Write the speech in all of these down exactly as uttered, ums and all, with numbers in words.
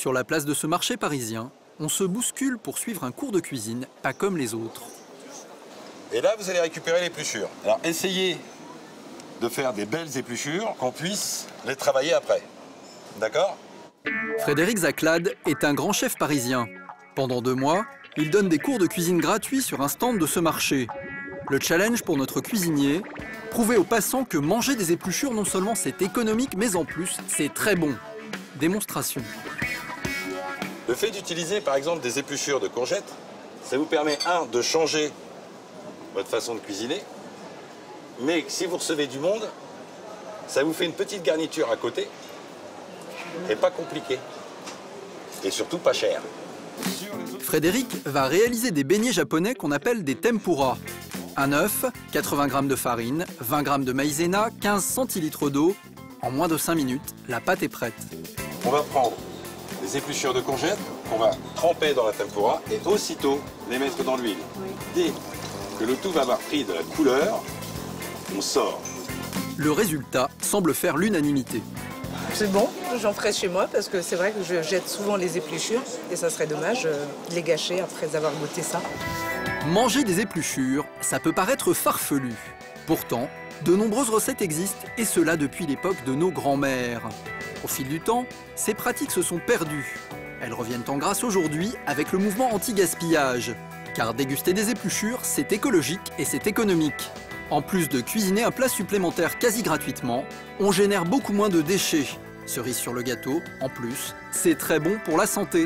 Sur la place de ce marché parisien, on se bouscule pour suivre un cours de cuisine, pas comme les autres. Et là, vous allez récupérer l'épluchure. Alors, essayez de faire des belles épluchures, qu'on puisse les travailler après. D'accord? Frédéric Zaclade est un grand chef parisien. Pendant deux mois, il donne des cours de cuisine gratuits sur un stand de ce marché. Le challenge pour notre cuisinier, prouver aux passants que manger des épluchures, non seulement c'est économique, mais en plus, c'est très bon. Démonstration. Le fait d'utiliser, par exemple, des épluchures de courgettes, ça vous permet, un, de changer votre façon de cuisiner, mais si vous recevez du monde, ça vous fait une petite garniture à côté, et pas compliqué, et surtout pas cher. Frédéric va réaliser des beignets japonais qu'on appelle des tempura. Un œuf, quatre-vingts grammes de farine, vingt grammes de maïzena, quinze centilitres d'eau. En moins de cinq minutes, la pâte est prête. On va prendre des épluchures de courgettes qu'on va tremper dans la tempura et aussitôt les mettre dans l'huile. Dès que le tout va avoir pris de la couleur, on sort. Le résultat semble faire l'unanimité. C'est bon, j'en ferai chez moi parce que c'est vrai que je jette souvent les épluchures et ça serait dommage de les gâcher après avoir goûté ça. Manger des épluchures, ça peut paraître farfelu. Pourtant, de nombreuses recettes existent et cela depuis l'époque de nos grands-mères. Au fil du temps, ces pratiques se sont perdues. Elles reviennent en grâce aujourd'hui avec le mouvement anti-gaspillage. Car déguster des épluchures, c'est écologique et c'est économique. En plus de cuisiner un plat supplémentaire quasi gratuitement, on génère beaucoup moins de déchets. Cerise sur le gâteau, en plus, c'est très bon pour la santé.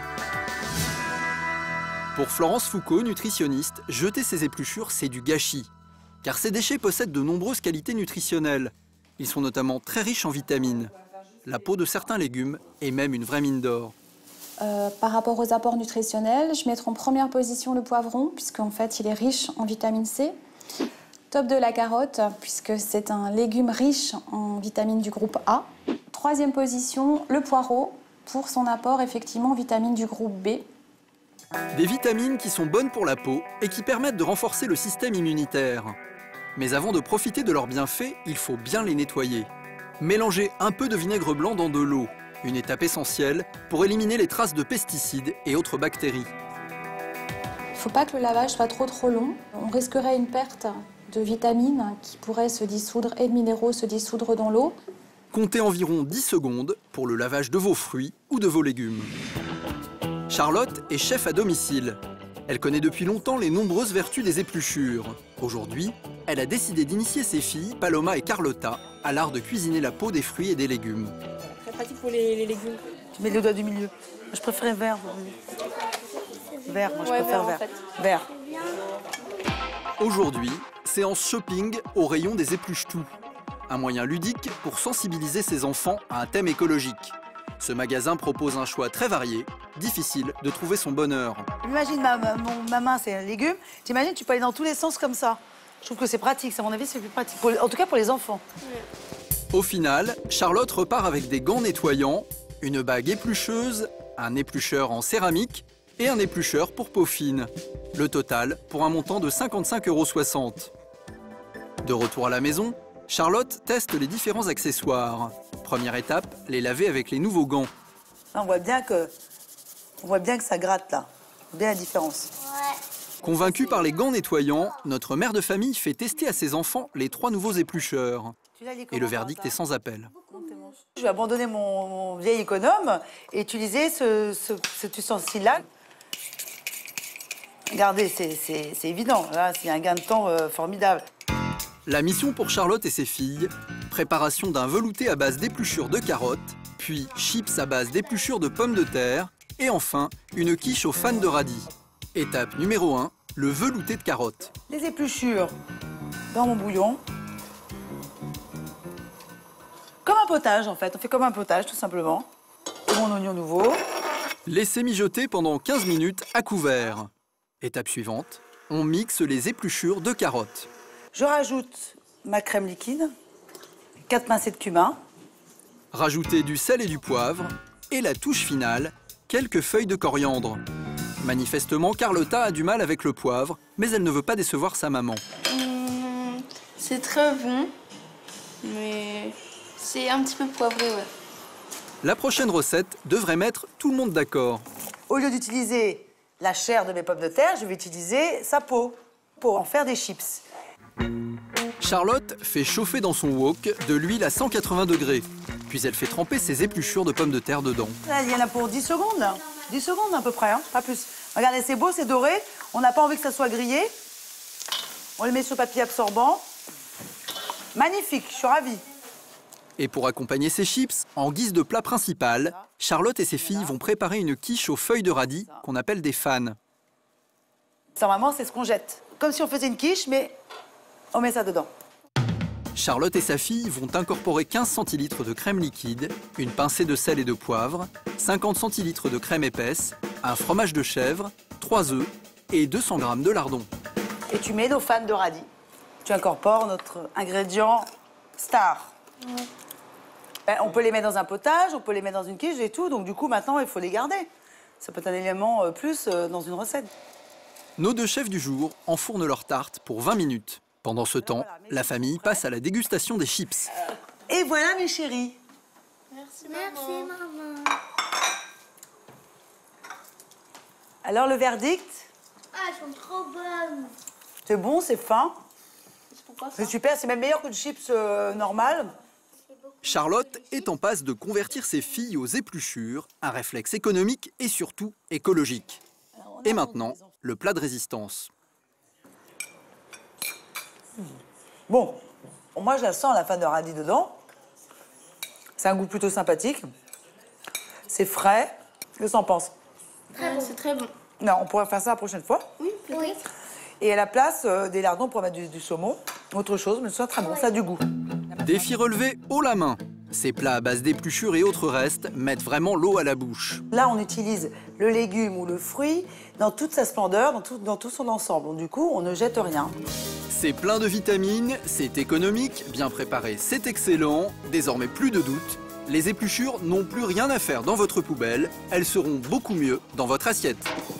Pour Florence Foucault, nutritionniste, jeter ces épluchures, c'est du gâchis. Car ces déchets possèdent de nombreuses qualités nutritionnelles. Ils sont notamment très riches en vitamines. La peau de certains légumes est même une vraie mine d'or. Euh, par rapport aux apports nutritionnels, je mettrai en première position le poivron, puisqu'en fait, il est riche en vitamine C. Top de la carotte, puisque c'est un légume riche en vitamines du groupe A. Troisième position, le poireau, pour son apport effectivement en vitamines du groupe B. Des vitamines qui sont bonnes pour la peau et qui permettent de renforcer le système immunitaire. Mais avant de profiter de leurs bienfaits, il faut bien les nettoyer. Mélangez un peu de vinaigre blanc dans de l'eau, une étape essentielle pour éliminer les traces de pesticides et autres bactéries. Il ne faut pas que le lavage soit trop trop long. On risquerait une perte de vitamines qui pourraient se dissoudre et de minéraux se dissoudre dans l'eau. Comptez environ dix secondes pour le lavage de vos fruits ou de vos légumes. Charlotte est chef à domicile. Elle connaît depuis longtemps les nombreuses vertus des épluchures. Aujourd'hui, elle a décidé d'initier ses filles, Paloma et Carlotta, à l'art de cuisiner la peau des fruits et des légumes. Très pratique pour les, les légumes. Tu mets le doigt du milieu. Je préférais vert. Vert, moi je Ouais, préfère vert, vert. en fait. Vert. Aujourd'hui, séance shopping au rayon des épluche-tout. Un moyen ludique pour sensibiliser ses enfants à un thème écologique. Ce magasin propose un choix très varié, difficile de trouver son bonheur. Imagine, ma, ma, mon, ma main c'est un légume. T'imagines, tu peux aller dans tous les sens comme ça. Je trouve que c'est pratique, à mon avis c'est plus pratique. Pour, en tout cas pour les enfants. Au final, Charlotte repart avec des gants nettoyants, une bague éplucheuse, un éplucheur en céramique et un éplucheur pour peau fine. Le total pour un montant de cinquante-cinq euros soixante. De retour à la maison, Charlotte teste les différents accessoires. Première étape, les laver avec les nouveaux gants. Là, on voit bien que, on voit bien que ça gratte là. Bien la différence. Convaincue par les gants nettoyants, notre mère de famille fait tester à ses enfants les trois nouveaux éplucheurs. Et le verdict est sans appel. Je vais abandonner mon, mon vieil économe et utiliser ce, ce, cet ustensile-là. Regardez, c'est évident. Là, c'est un gain de temps euh, formidable. La mission pour Charlotte et ses filles, préparation d'un velouté à base d'épluchures de carottes, puis chips à base d'épluchures de pommes de terre, et enfin, une quiche aux fans de radis. Étape numéro un, le velouté de carottes. Les épluchures dans mon bouillon. Comme un potage, en fait. On fait comme un potage, tout simplement. Et mon oignon nouveau. Laissez mijoter pendant quinze minutes à couvert. Étape suivante, on mixe les épluchures de carottes. Je rajoute ma crème liquide, quatre pincées de cumin. Rajoutez du sel et du poivre. Et la touche finale, quelques feuilles de coriandre. Manifestement, Carlotta a du mal avec le poivre, mais elle ne veut pas décevoir sa maman. Mmh, c'est très bon, mais c'est un petit peu poivré, ouais. La prochaine recette devrait mettre tout le monde d'accord. Au lieu d'utiliser la chair de mes pommes de terre, je vais utiliser sa peau pour en faire des chips. Charlotte fait chauffer dans son wok de l'huile à cent quatre-vingts degrés. Puis elle fait tremper ses épluchures de pommes de terre dedans. Là, il y en a pour dix secondes. dix secondes à peu près, hein, pas plus. Regardez, c'est beau, c'est doré. On n'a pas envie que ça soit grillé. On les met sur papier absorbant. Magnifique, je suis ravie. Et pour accompagner ces chips, en guise de plat principal, Charlotte et ses filles vont préparer une quiche aux feuilles de radis qu'on appelle des fanes. Normalement, c'est ce qu'on jette. Comme si on faisait une quiche, mais on met ça dedans. Charlotte et sa fille vont incorporer quinze centilitres de crème liquide, une pincée de sel et de poivre, cinquante centilitres de crème épaisse, un fromage de chèvre, trois œufs et deux cents grammes de lardons. Et tu mets nos fanes de radis. Tu incorpores notre ingrédient star. Ouais. Ben, on peut les mettre dans un potage, on peut les mettre dans une quiche et tout. Donc du coup, maintenant, il faut les garder. Ça peut être un élément euh, plus euh, dans une recette. Nos deux chefs du jour enfournent leur tarte pour vingt minutes. Pendant ce temps, la famille passe à la dégustation des chips. Et voilà, mes chéris. Merci, maman. Merci, maman. Alors, le verdict? Ah, elles sont trop bonnes. C'est bon, c'est fin. Pourquoi ça? C'est super, c'est même meilleur que le chips euh, normal. Charlotte est en passe de convertir ses filles aux épluchures, un réflexe économique et surtout écologique. Et maintenant, le plat de résistance. Bon, moi je la sens, la fan de radis dedans. C'est un goût plutôt sympathique. C'est frais. Qu'est-ce que t'en penses? Très bon. C'est très bon. Non, on pourrait faire ça la prochaine fois. Oui, peut-être. Et à la place euh, des lardons, pour mettre du, du saumon, autre chose, mais ce soit très bon, ça a du goût. Défi relevé haut la main. Ces plats à base d'épluchures et autres restes mettent vraiment l'eau à la bouche. Là, on utilise le légume ou le fruit dans toute sa splendeur, dans tout, dans tout son ensemble. Donc, du coup, on ne jette rien. C'est plein de vitamines, c'est économique, bien préparé, c'est excellent. Désormais, plus de doute. Les épluchures n'ont plus rien à faire dans votre poubelle. Elles seront beaucoup mieux dans votre assiette.